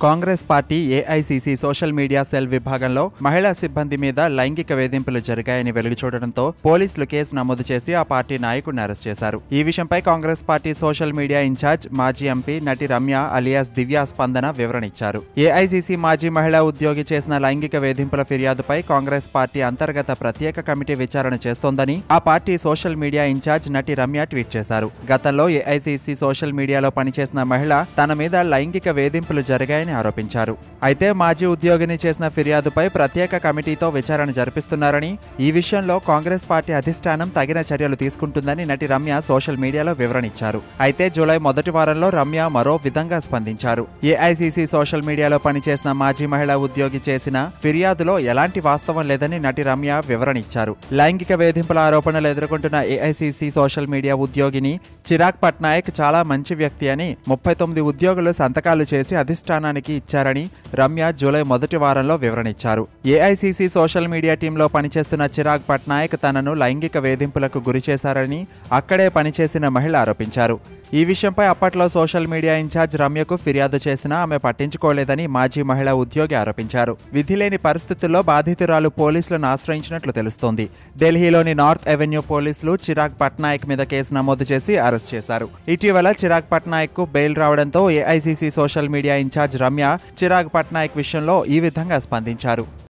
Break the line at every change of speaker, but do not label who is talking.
Congress party AICC social media cell విభాగంలో మహిళా సిబ్బంది మీద లైంగిక వేధింపులు జరిగాయని వెలుగుచూడడంతో పోలీసులు కేసు నమోదు చేసి ఆ పార్టీ నాయకుడిని అరెస్ట్ చేశారు. ఈ విషయంపై Congress party social media incharge మాజీ ఎంపీ నటి రమ్య అలియాస్ దివ్య స్పందన వివరణ ఇచ్చారు. ఏఐసీసీ మాజీ మహిళా ఉద్యోగి చేసిన లైంగిక వేధింపుల ఫిర్యాదుపై కాంగ్రెస్ పార్టీ అంతర్గత ప్రత్యేక కమిటీ విచారణ చేస్తోందని ఆ పార్టీ సోషల్ మీడియా ఇన్ఛార్జ్ నటి రమ్య ట్వీట్ చేశారు. గతంలో ఏఐసీసీ సోషల్ మీడియాలో పనిచేసిన మహిళ తన మీద లైంగిక వేధింపులు జరిగాయని ఆరోపించారు. అయితే మాజీ ఉద్యోగిని చేసిన ఫిర్యాదుపై ప్రత్యేక కమిటీతో విచారణ జరిపిస్తున్నారని, ఈ విషయంలో కాంగ్రెస్ పార్టీ అధిష్టానం తగిన చర్యలు తీసుకుంటుందని నటి రమ్య సోషల్ మీడియాలో వివరణ ఇచ్చారు. అయితే జూలై మొదటి వారంలో రమ్య మరో విధంగా స్పందించారు. ఏఐసీసీ సోషల్ మీడియాలో పనిచేసిన మాజీ మహిళా ఉద్యోగి చేసిన ఫిర్యాదులో ఎలాంటి వాస్తవం లేదని నటి రమ్య వివరణ ఇచ్చారు. లైంగిక వేధింపుల ఆరోపణలు ఎదుర్కొంటున్న ఏఐసీసీ సోషల్ మీడియా ఉద్యోగిని చిరాగ్ పట్నాయక్ చాలా మంచి వ్యక్తి అని 39 ఉద్యోగులు సంతకాలు చేసి అధిష్టానానికి ఇచ్చారని రమ్య జూలై మొదటి వారంలో వివరణ ఇచ్చారు. ఏఐసీసీ సోషల్ మీడియా టీంలో పనిచేస్తున్న చిరాగ్ పట్నాయక్ తనను లైంగిక వేధింపులకు గురి చేశారని అక్కడే పనిచేసిన మహిళ ఆరోపించారు. ఈ విషయంపై అప్పట్లో సోషల్ మీడియా ఇన్ఛార్జ్ రమ్యకు ఫిర్యాదు చేసినా ఆమె పట్టించుకోలేదని మాజీ మహిళా ఉద్యోగి ఆరోపించారు. విధిలేని పరిస్థితుల్లో బాధితురాలు పోలీసులను ఆశ్రయించినట్లు తెలుస్తోంది. ఢిల్లీలోని నార్త్ అవెన్యూ పోలీసులు చిరాగ్ పట్నాయక్ మీద కేసు నమోదు చేసి అరెస్ట్ చేశారు. ఇటీవల చిరాగ్ పట్నాయక్ కు బెయిల్ రావడంతో AICC social media incharge Ramya Chirag Patnaik విషయంలో ఈ విధంగా స్పందించారు.